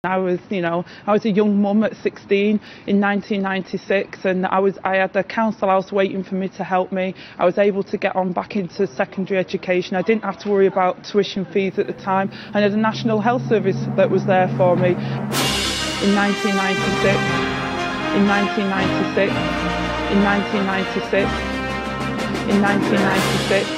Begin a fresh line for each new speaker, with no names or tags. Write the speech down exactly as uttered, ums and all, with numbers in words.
I was, you know, I was a young mum at sixteen in nineteen ninety-six, and I was, I had the council house waiting for me to help me. I was able to get on back into secondary education. I didn't have to worry about tuition fees at the time. I had a National Health Service that was there for me. In nineteen ninety-six, in nineteen ninety-six, in nineteen ninety-six, in nineteen ninety-six.